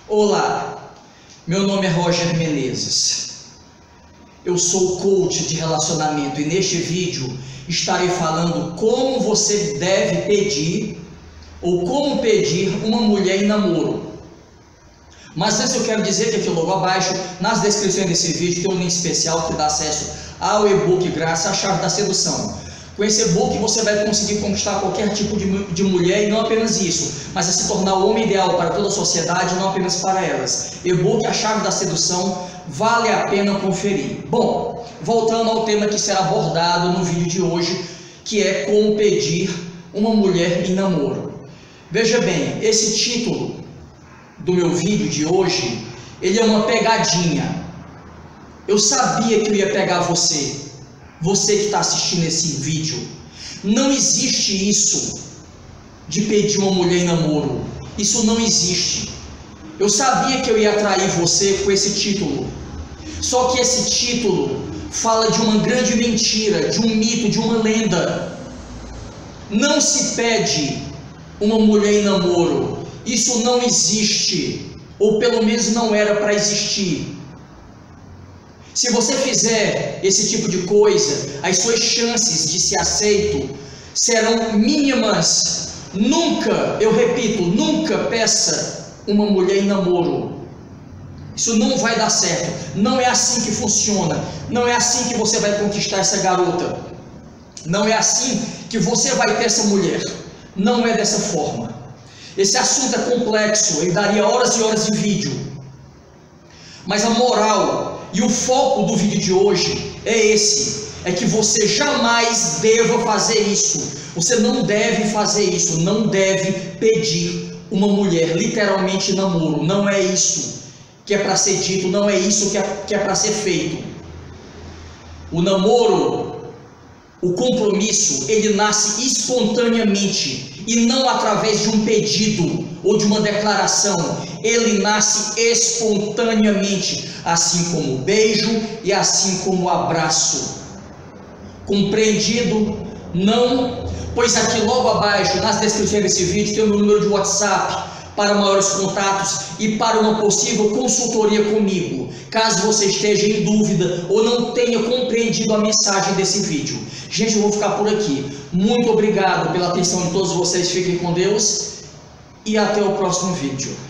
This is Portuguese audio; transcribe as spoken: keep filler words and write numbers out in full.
Olá, meu nome é Roger Menezes, eu sou coach de relacionamento e neste vídeo estarei falando como você deve pedir ou como pedir uma mulher em namoro. Mas antes eu quero dizer que aqui logo abaixo, nas descrições desse vídeo, tem um link especial que dá acesso ao e-book grátis, a chave da sedução. Com esse e-book você vai conseguir conquistar qualquer tipo de, de mulher, e não apenas isso, mas a se tornar o homem ideal para toda a sociedade, não apenas para elas. E-book, a chave da sedução, vale a pena conferir. Bom, voltando ao tema que será abordado no vídeo de hoje, que é como pedir uma mulher em namoro. Veja bem, esse título do meu vídeo de hoje, ele é uma pegadinha. Eu sabia que eu ia pegar você. Você que está assistindo esse vídeo, não existe isso de pedir uma mulher em namoro. Isso não existe. Eu sabia que eu ia atrair você com esse título. Só que esse título fala de uma grande mentira, de um mito, de uma lenda. Não se pede uma mulher em namoro. Isso não existe, ou pelo menos não era para existir. Se você fizer esse tipo de coisa, as suas chances de ser aceito serão mínimas. Nunca, eu repito, nunca peça uma mulher em namoro. Isso não vai dar certo. Não é assim que funciona. Não é assim que você vai conquistar essa garota. Não é assim que você vai ter essa mulher. Não é dessa forma. Esse assunto é complexo, ele daria horas e horas de vídeo. Mas a moral e o foco do vídeo de hoje é esse, é que você jamais deva fazer isso. Você não deve fazer isso, não deve pedir uma mulher, literalmente namoro. Não é isso que é para ser dito, não é isso que é, que é para ser feito. O namoro, o compromisso, ele nasce espontaneamente e não através de um pedido ou de uma declaração. Ele nasce espontaneamente, assim como o beijo e assim como o abraço. Compreendido? Não? Pois aqui logo abaixo, nas descrições desse vídeo, tem o meu número de WhatsApp para maiores contatos e para uma possível consultoria comigo, caso você esteja em dúvida ou não tenha compreendido a mensagem desse vídeo. Gente, eu vou ficar por aqui. Muito obrigado pela atenção de todos vocês. Fiquem com Deus e até o próximo vídeo.